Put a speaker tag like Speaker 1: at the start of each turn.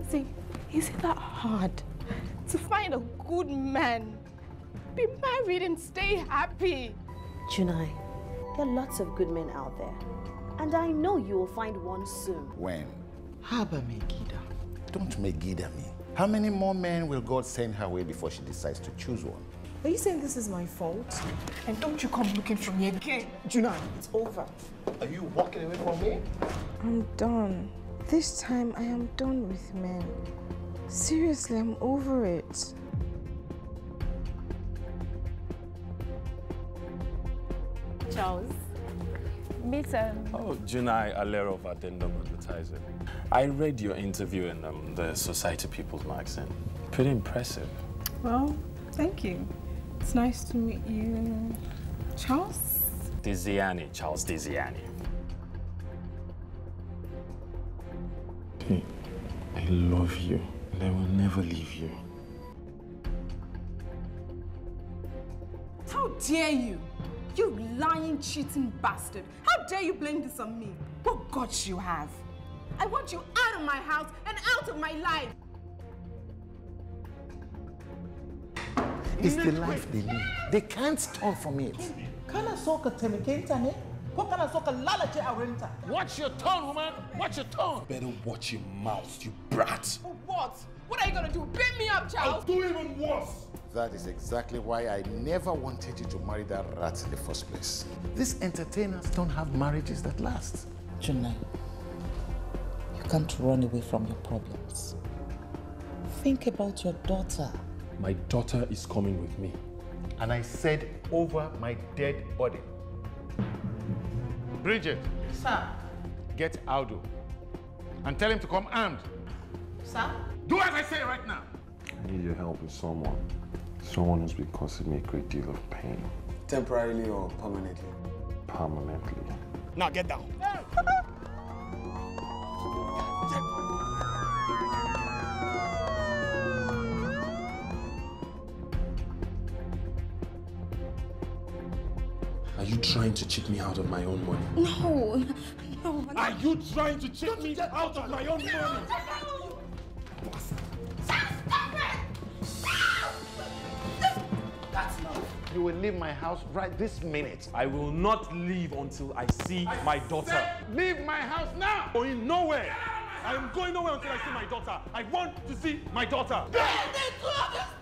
Speaker 1: See, is it that hard to find a good man, be married and stay happy?
Speaker 2: Junai, there are lots of good men out there. And I know you will find one soon.
Speaker 3: When?
Speaker 4: Haba Megida.
Speaker 3: Don't Megida me. How many more men will God send her way before she decides to choose one?
Speaker 1: Are you saying this is my fault? And don't you come looking for me again.
Speaker 4: Junai, it's over.
Speaker 3: Are you walking away from me?
Speaker 1: I'm done. This time I am done with men. Seriously, I'm over it.
Speaker 5: Charles, meet
Speaker 6: Oh, Junai Alero of Addendum Advertising. I read your interview in the Society People's Magazine. Pretty impressive.
Speaker 1: Well, thank you. It's nice to meet you. Charles?
Speaker 6: Diziani, Charles Diziani.
Speaker 7: Hey, I love you and I will never leave you.
Speaker 1: How dare you? You lying, cheating bastard. How dare you blame this on me? What guts you have? I want you out of my house and out of my life.
Speaker 3: It's the life they live. They can't turn from it.
Speaker 4: Kana soka temekenta ne? Ko kana soka lalace aurenta?
Speaker 3: Watch your tone, woman. Watch your tone.
Speaker 7: Better watch your mouth, you brat.
Speaker 1: For what? What are you gonna do? Beat me up, Charles?
Speaker 7: I'll do even worse.
Speaker 3: That is exactly why I never wanted you to marry that rat in the first place. These entertainers don't have marriages that last.
Speaker 4: Junai, you can't run away from your problems. Think about your daughter.
Speaker 7: My daughter is coming with me.
Speaker 3: And I said over my dead body. Bridget.
Speaker 1: Sir.
Speaker 3: Get Aldo. And tell him to come armed.
Speaker 1: Sir?
Speaker 3: Do as I say right now.
Speaker 7: I need your help with someone. Someone who's been causing me a great deal of pain.
Speaker 8: Temporarily or permanently?
Speaker 7: Permanently.
Speaker 8: Now get down.
Speaker 7: Are you trying to cheat me out of my own money?
Speaker 1: No. No.
Speaker 7: Are you trying to cheat me out of my own money?
Speaker 3: That's enough. You will leave my house right this minute.
Speaker 7: I will not leave until I see my daughter.
Speaker 3: Leave my house now!
Speaker 7: Going nowhere. I am going nowhere until I see my daughter. I want to see my daughter.
Speaker 4: Get into this